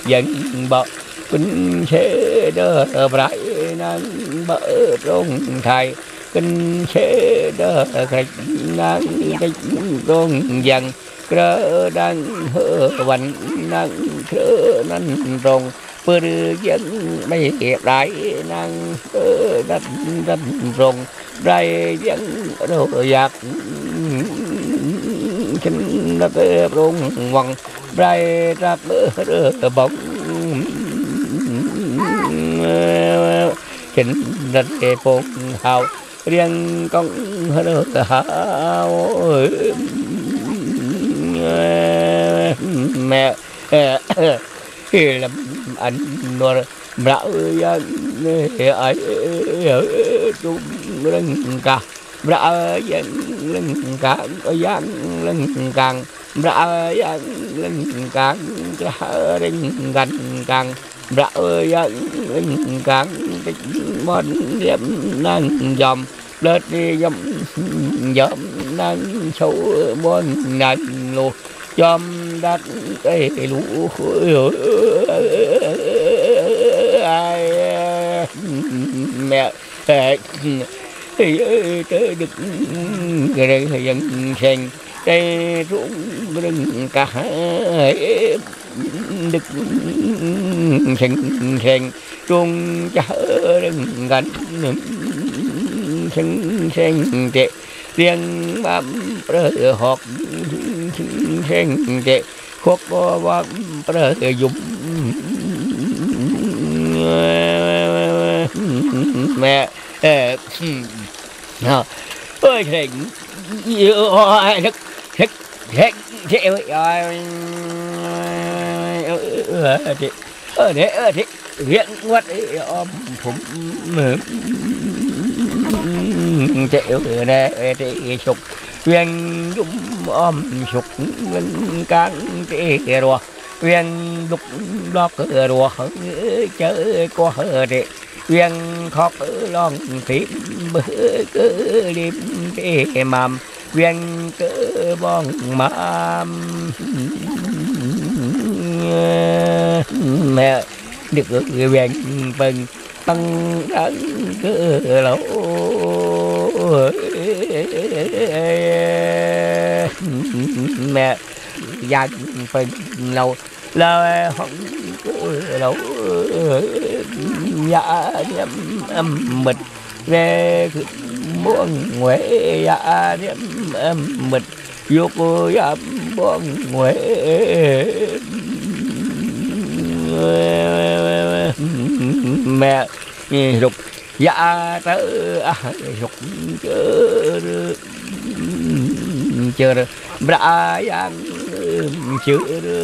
dân bọ kinh sẽ đỡ bãi năng bỡ rong thai kinh sẽ đỡ khách năng khách rong dân cơ đang hơ vần năng cơ năng rong bơ dân mấy đại năng đất đất rong đại dân đồ giặc kinh đất rong hoàng đại ra bóng kinh đất phong hào riêng công hào mẹ làm anh nó bảo dân ấy chung lưng cả bảo dân lưng cả dân lưng càng bảo dân lưng càng ra đình gần càng bảo dân lưng càng món điểm năng dòm lên đi dòm dòm năng sâu món năng luôn dòm đất cây lũ ai mẹ tới được người dân sen đây ruộng rừng cả được sen sen ruộng chợ rừng gần sen sen tệ riêng bám bờ họp sen tệ khóc bám bờ dùng mẹ ơi thịnh nhiều thức thức thức chịu rồi để thì hiện quất ôm phụng chịu nè thì sụp viên dũng ôm sụp ngân cán thì rồi viên đục đọc rồi chớ có để viên khóc lon tím bữa cứ đêm để mầm viên cứ bong mà mẹ được viên vần tăng đắng cứ lâu mẹ dành phần lâu lời không cứ lâu dạ nhắm mịt về buông nguệ dạ nhắm mịt vô cô dạ buông nguệ mẹ rục dạ tới rục chờ đã giang chưa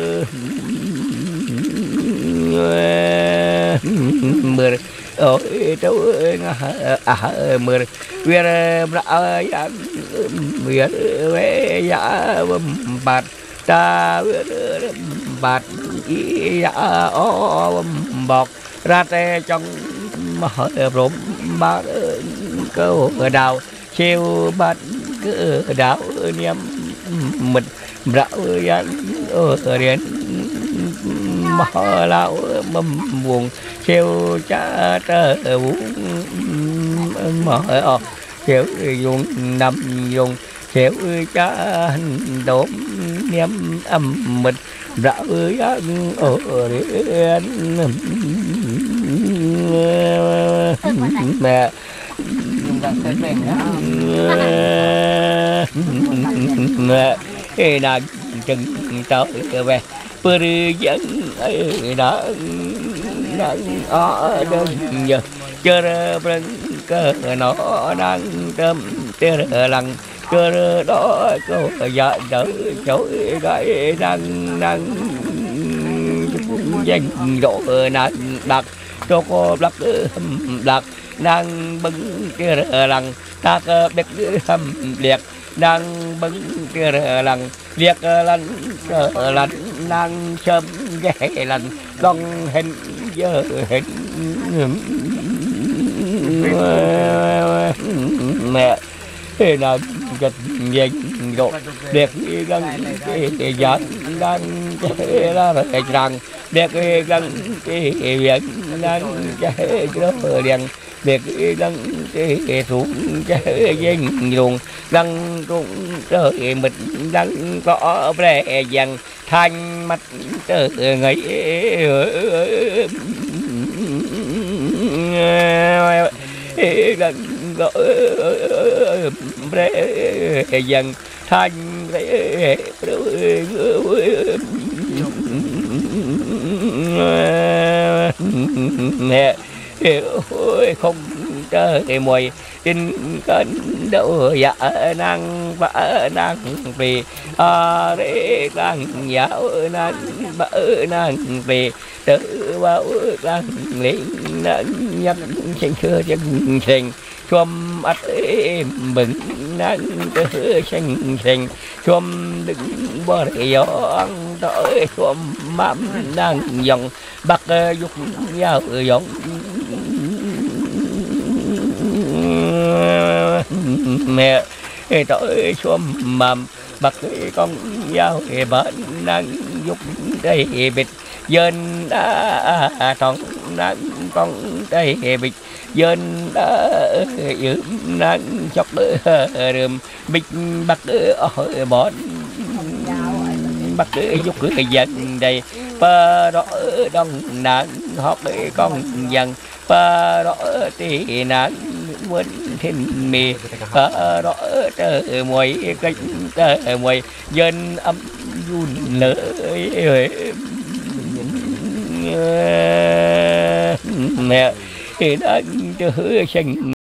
mưa ôi đâu mưa viên đã giang viên về dạ bạt ta bạt dạ o bọt ra tê trong hỏi rộm ba câu đào chiêu bát cứ đào niệm mình đạo dân ở đến mở lão mâm buồn chiêu cha trở uống mở chiêu dùng nằm dùng chiêu cha đốm niệm âm mình đạo dân ở đến mẹ mẹ đang chừng tới về bữa dẫn đã ở đây giờ chờ bên cơ nó đang tâm tê lằng cơ đó câu dạ đỡ chỗ gái đang danh độ nặng đặt cho cô lắc đặt đang bưng kia lằng ta biết hầm liệt đang bưng kia lằng liệt lạnh lạnh đang sớm dễ lạnh con hình giờ hình mẹ thế nào gật danh độ đẹp gần cái gián đang là rằng biệt gần cái việc đang chạy đó đèn biệt gần cái xuống chạy danh dùng gần trung trời mịt gần có vẻ dần thanh mắt trời ngày gần có vẻ dần thanh mẹ ơi không trời mùi trên cơn đâu dạ năng vợ năng vì để đang giáo năng vợ năng vì tự bảo đang lính năng nhắc sinh khơi chân sinh chôm ắt bừng năng tự sinh sinh chôm đừng bỏ gió tới chôm mắm năng dòng bắt dục nhau dòng mẹ tới xóm mầm bắt con dao bên đang dục đây bịt dân đã thằng đang con đây bịt dân đã giữ đang chọc rừng bịt bắt ở bọn bắt dục dân đây ba đó đông nạn học con dân ba đó thì nạn quên thiên mì ba đó trời mùi cách trời mùi dân âm run lỡ mẹ thì đang hứa sinh